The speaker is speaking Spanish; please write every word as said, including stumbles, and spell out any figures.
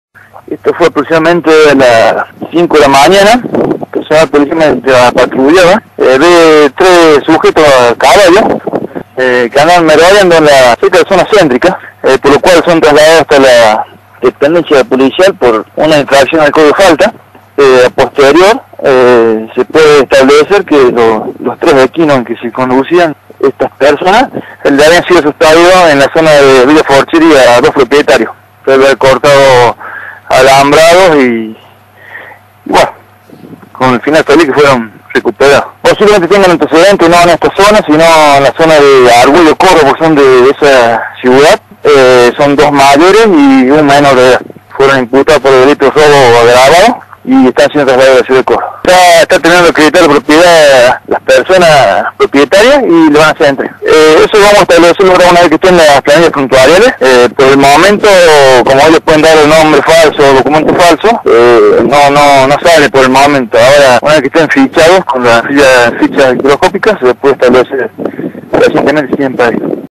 Esto fue aproximadamente a las cinco de la mañana, que se aproximadamente a patrullaba. Eh, ve tres sujetos a caballo eh, que andan merodeando en la cerca de la zona céntrica, eh, por lo cual son trasladados hasta la dependencia policial por una infracción al código de falta. Eh, a posterior eh, se puede establecer que lo, los tres equinos en que se conducían estas personas le habían sido sustraídos en la zona de Villa Forcheri a dos propietarios. Se habían cortado alambrados y, y bueno, con el final feliz que fueron recuperados. Posiblemente tengan antecedentes no en esta zona, sino en la zona de Argüello Coro, porque son de esa ciudad. Eh, son dos mayores y un menor de edad. Fueron imputados por delito de robo agravado y están siendo trasladados a la ciudad de Coro. Está, está teniendo que acreditar la propiedad las personas propietarias y le van a hacer entrega. Eh, eso vamos a establecerlo ahora una vez que estén las planillas puntuales. Eh, por el momento, como ellos pueden dar el nombre falso o documento falso, eh, no, no, no sale por el momento. Ahora, una vez que estén fichados con las fichas, fichas microscópicas, se puede establecer recientemente siempre ahí.